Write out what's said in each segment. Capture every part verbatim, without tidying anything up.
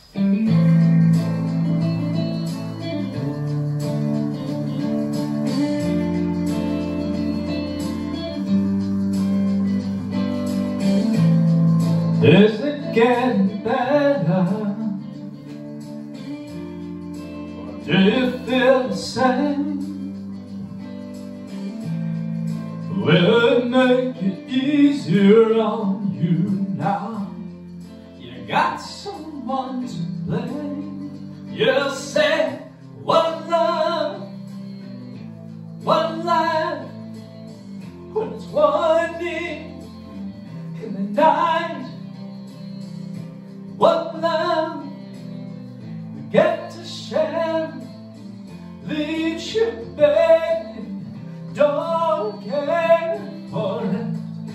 Is it getting better? Or do you feel the same? Will it make it easier on you now? You got someone to blame. You say one love, one life, when it's winding in the night. One love we get to share, leaves you begging, don't care for it.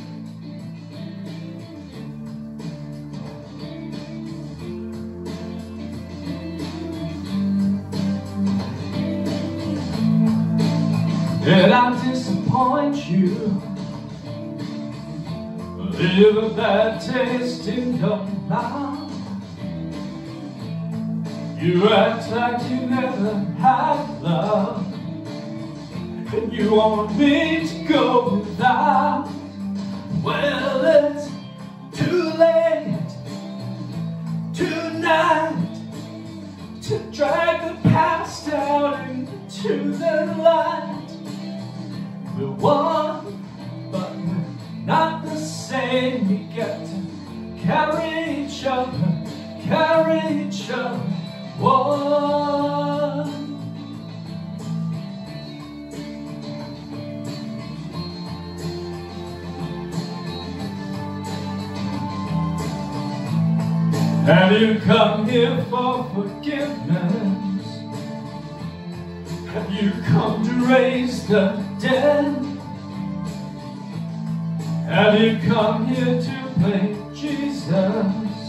Did I disappoint you? Leave a bad taste in your mouth? You act like you never had love, and you want me to go without. Well, it's too late tonight to drag the past out into the light. We're one, but we're not the same. We get to carry each other, carry each other. One. Have you come here for forgiveness? Have you come to raise the dead? Have you come here to play Jesus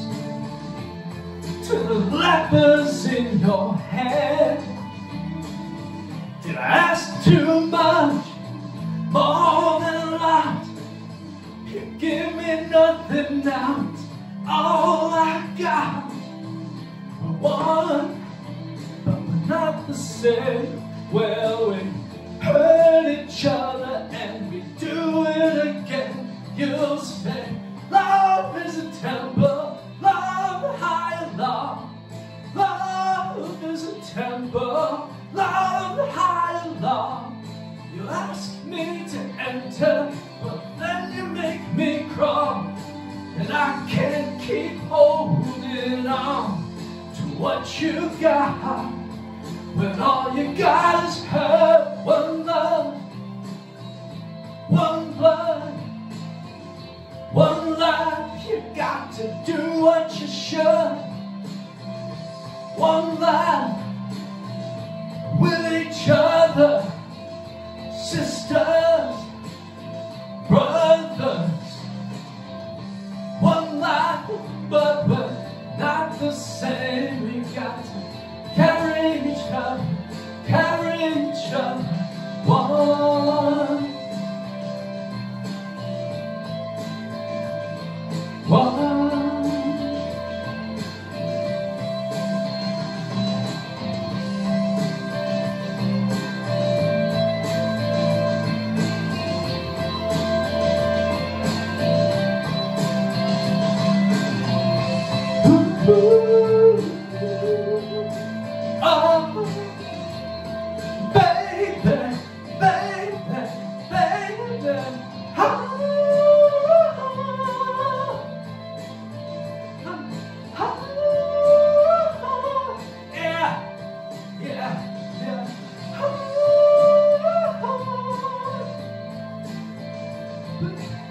to the lepers in your head? Did I ask too much, more than a lot? You give me nothing now, it's all I got. We're one, but we're not the same. Well, we hurt each other and we do it again. You'll say love is a temple, love high love. Love is a temple, love high love. You ask me to enter, but then you make me crawl, and I can't keep holding on to what you got, when all you got is hurt. One love, one blood, one life. You got to do what you should. One life with each other, sisters, brothers. One life, but we're not the same. We got to carry each other, carry each other. One, one. Ooh, oh, baby, baby, baby, oh, oh, yeah, yeah, yeah, oh,